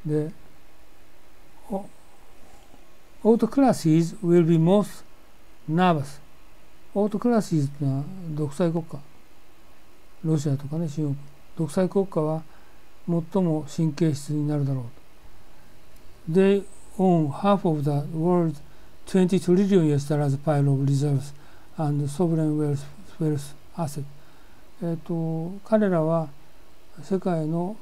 で、autocracies will be most nervous。オートクラシーズというのは独裁国家、ロシアとかね、中国、独裁国家は最も神経質になるだろうと。They own half of the world's 20 trillion US dollars pile of reserves and sovereign wealth asset。彼らは世界の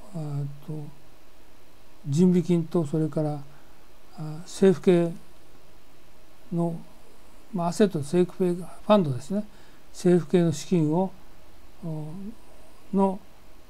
準備金とそれから政府系のアセット、政府系ファンドですね、政府系の資金をの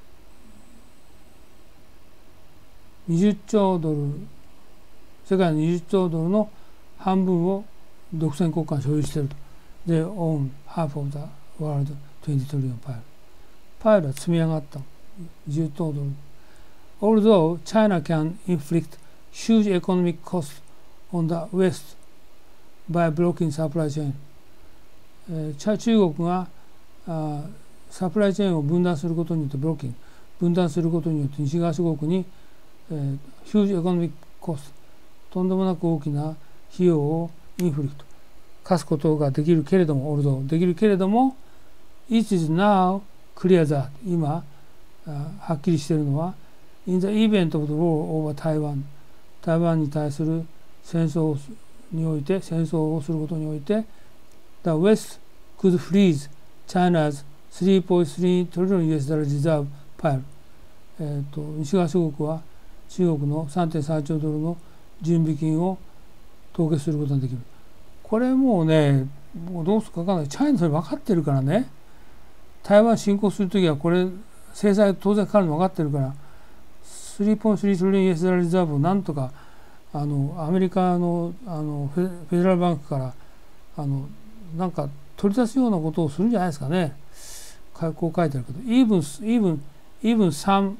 20兆ドル、世界の20兆ドルの半分を独占国家に所有していると。They own half of the world 20 trillion pile。パイルは積み上がった20兆ドル。Although China can inflict huge economic costs on the West by blocking supply chain。中国がサプライチェーンを分断することによって分断することによって西側諸国にヒュージエコノミックコスト、とんでもなく大きな費用をインフリクト課すことができるけれども、できるけれども、it is now clear that 今はっきりしているのは in the event of the war over Taiwan、 台湾に対する戦争をすることにおいて The West could freeze China's 3.3 trillion US dollar reserve pile。西側諸国は中国の 3.3 兆ドルの準備金を凍結することができる。これもうね、もうどうするか分からない。チャイナそれ分かってるからね。台湾侵攻するときはこれ制裁当然かかるの分かってるから、3.3 trillion US dollar reserveをなんとかアメリカのフェデラルバンクからなんか取り出すようなことをするんじゃないですかね。こう書いてあるけど、even some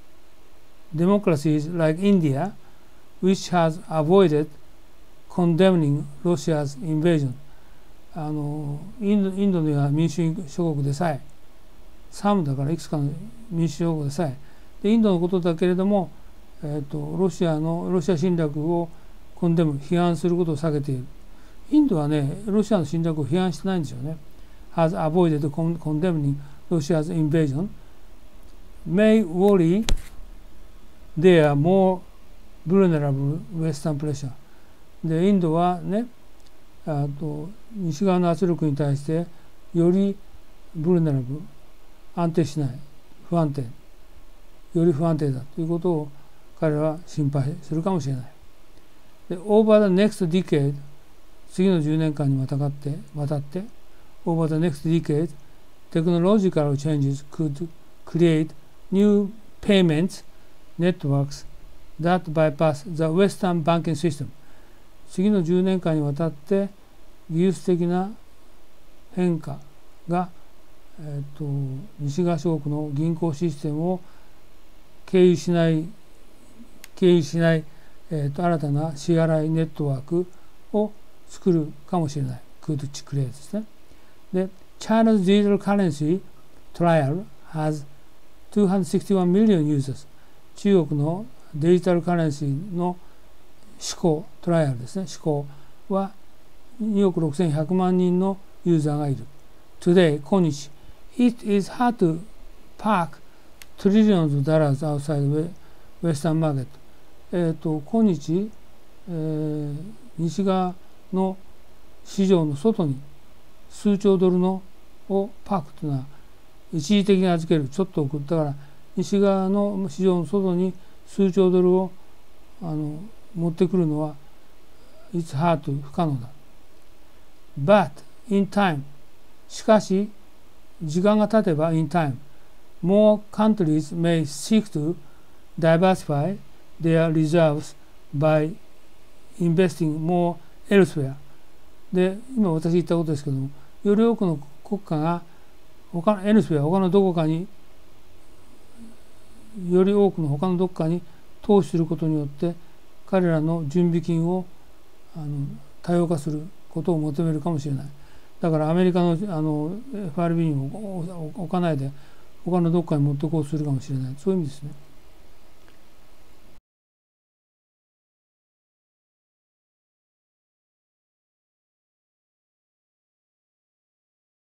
democracies like India, which has avoided condemning Russia's invasion。インドのような民主諸国でさえ、someだからいくつかの民主諸国でさえ、でインドのことだけれども、ロシア侵略を批判することを避けている。インドはね、ロシアの侵略を批判してないんですよね。has avoided condemning Russia's invasion may worry they are more vulnerable Western pressure。で、インドはね、西側の圧力に対してよりブルネラブル、安定しない、より不安定だということを彼らは心配するかもしれない。で、over the next decade、次の10年間にわたって、over the next decade、technological changes could create new payments networks that bypass the Western banking system。次の10年間にわたって技術的な変化が、西側諸国の銀行システムを経由しない、新たな支払いネットワークを作るかもしれない。could create ですね。で、China's digital currency trial has 261 million users。中国のデジタルカレンシーのトライアルですね。試行は2億6100万人のユーザーがいる。Today、今日、it is hard to park trillions of dollars outside Western market。今日、西側の市場の外に数兆ドルのをパークというのは一時的に預ける、ちょっと送ったから西側の市場の外に数兆ドルを持ってくるのは It's hard 不可能だ。But in time、 しかし時間が経てば in time more countries may seek to diversify their reserves by investing more elsewhere。 で、今私言ったことですけども、より多くの国家が他のどこかにより多くの他のどこかに投資することによって彼らの準備金を多様化することを求めるかもしれない。だからアメリカのFRB にも置かないで他のどこかに持ってこうするかもしれない、そういう意味ですね。